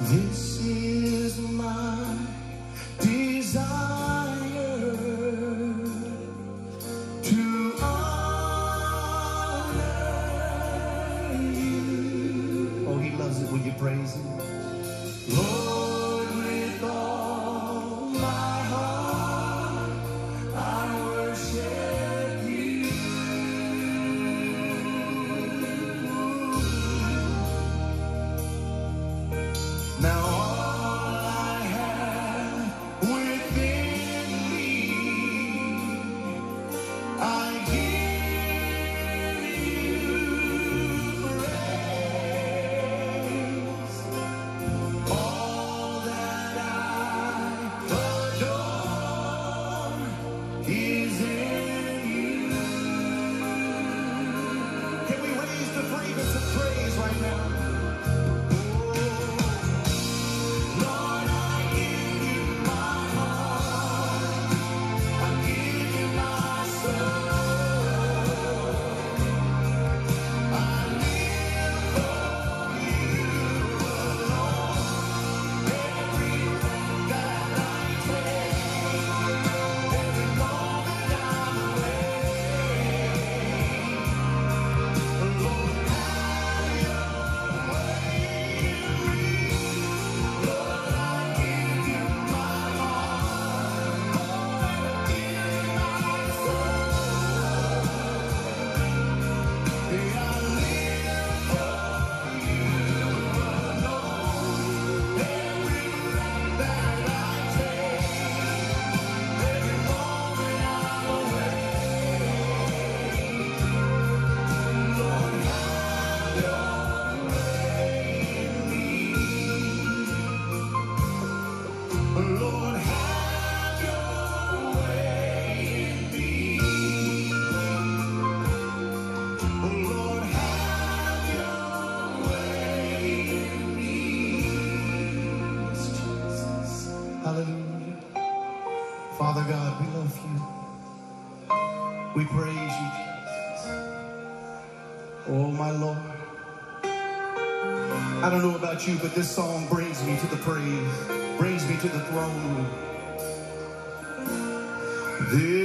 This is my desire to honor you. Oh, he loves it when you praise him. Lord, with all my heart, I worship you. Now all I have within me, I give you praise. All that I adore is in you. Can we raise the fragrance of praise right now? Lord, I give you my heart, I give you my soul, I live for you alone. Every breath that I take, every moment I'm awake, Lord, have your way in me. Lord, I give you my heart, Lord, I give you my soul. Yeah, I live for you alone. Every breath that I take, every moment I'm awake, Lord, have your way in me. Lord, have your way in me. Lord, have your way in me. Yes, Jesus. Hallelujah. Father God, we love you. We praise you, Jesus. Oh, my Lord. I don't know about you, but this song brings me to the praise, brings me to the throne room. This